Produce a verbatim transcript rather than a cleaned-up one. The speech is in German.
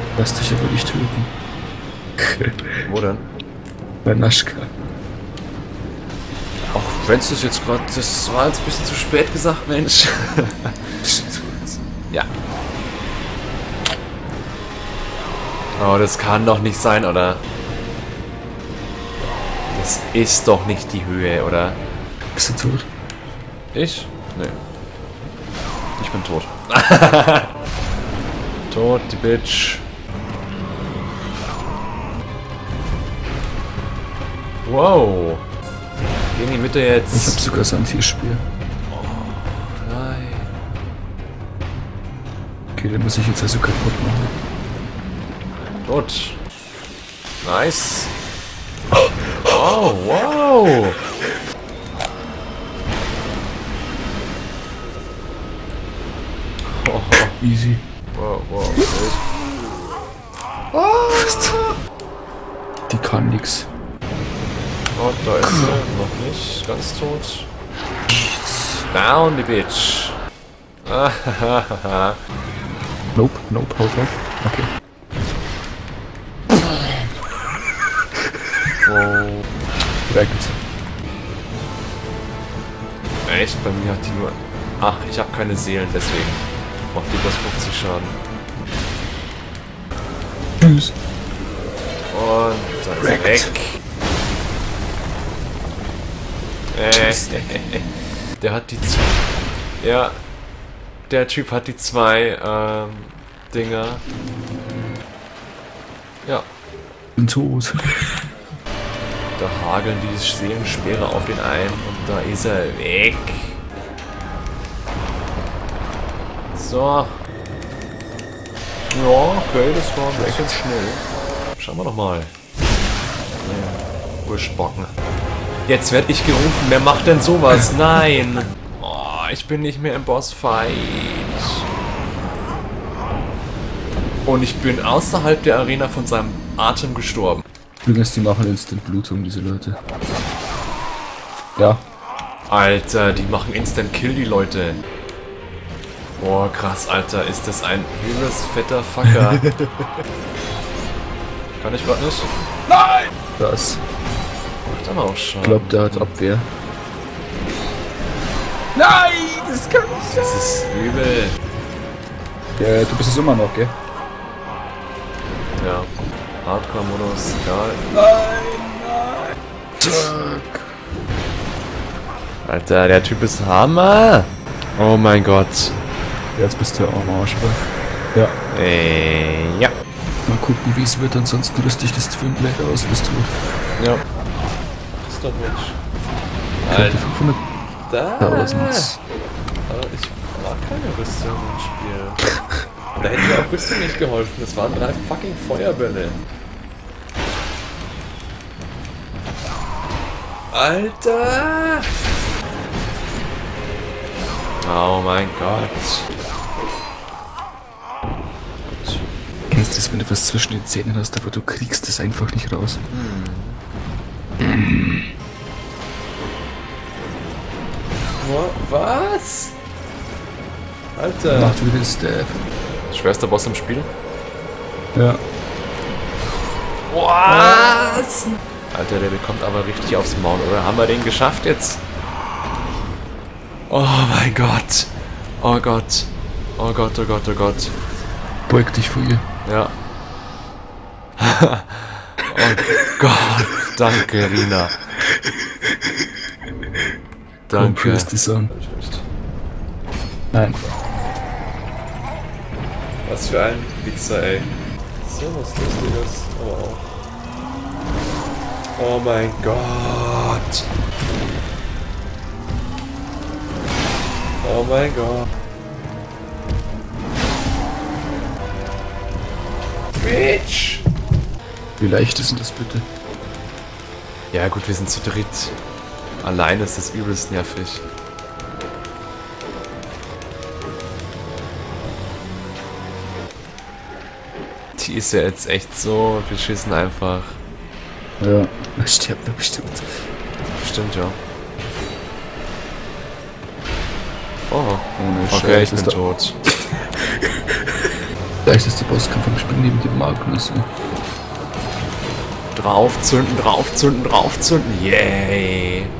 Lass dich aber nicht töten. Wo denn? Bei Naschka. Auch wenn es das jetzt gerade, das war jetzt ein bisschen zu spät gesagt, Mensch. Ja. Oh, das kann doch nicht sein, oder? Das ist doch nicht die Höhe, oder? Bist du tot? Ich? Nee. Ich bin tot. Tot, die Bitch. Wow. Geh in die Mitte jetzt. Ich hab sogar Santi-Spiel. Oh, nein. Okay, den muss ich jetzt also kaputt machen. Tot. Nice. Oh, wow. Oh, Easy. wow, wow. Oh. Die kann nix. Oh, da ist sie. Noch nicht. Ganz tot. Down, die Bitch. Nope, nope, haut auf. Okay. Oh. Direkt. Echt? Bei mir hat die nur... Ach, ich habe keine Seelen, deswegen. Macht die bloß fünfzig Schaden. Tschüss. Und dann ist er weg. Äh, der hat die zwei... Ja. Der Typ hat die zwei, ähm... Dinger. Ja. Bin tot. Da hageln die Seelenspeere auf den einen und da ist er weg. So. Ja, okay, das war ein bisschen schnell. Schauen wir doch mal. Ja, Urschbocken. Jetzt werde ich gerufen. Wer macht denn sowas? Nein. Oh, ich bin nicht mehr im Bossfight. Und ich bin außerhalb der Arena von seinem Atem gestorben. Übrigens, die machen Instant Blutung, diese Leute. Ja. Alter, die machen Instant Kill, die Leute. Boah, krass, Alter, ist das ein übelst fetter Fucker. Kann ich grad nicht? Nein! Das. Macht aber auch schon. Ich glaube, der hat Abwehr. Nein! Das kann nicht sein! Das ist übel. Ja, du bist es immer noch, gell? Ja. Hardcore-Modus, egal. Nein, nein! Zack! Alter, der Typ ist Hammer! Oh mein Gott. Jetzt bist du am Arsch, ja. Äh, ja. Mal gucken, wie es wird, ansonsten rüste ich das Twinblade aus, bist du. Ja. Das ist doch Mensch. Alter, fünfhundert. Da! Tausend. Aber ich mag keine Rüstung im Spiel. Da hätte mir auch Rüstung nicht geholfen. Das waren drei fucking Feuerbälle. Alter! Oh mein Gott. Kennst du das, wenn du was zwischen den Zähnen hast, aber du kriegst es einfach nicht raus? Hm. Was? Alter. Macht wieder den Stab. Schwerster Boss im Spiel? Ja. Was? Alter, der bekommt aber richtig aufs Maul, oder? Haben wir den geschafft jetzt? Oh mein Gott. Oh Gott. Oh Gott, oh Gott, oh Gott. Beug dich vor ihr. Ja. Oh Gott. Danke, Rina. Danke. Ist die Song. Nein. Was für ein Wichser, ey. So was Lustiges, aber auch. Oh mein Gott. Oh mein Gott. Bitch! Wie leicht ist denn das bitte? Ja gut, wir sind zu dritt. Alleine ist das übelst nervig. Die ist ja jetzt echt so beschissen einfach. Ja, stirbt er bestimmt. Stimmt, ja. Oh, Ohne okay, ich Scheiß, bin ist tot. leichteste Bosskampf im Spiel neben dem Magnus. Draufzünden, draufzünden, draufzünden. Yay.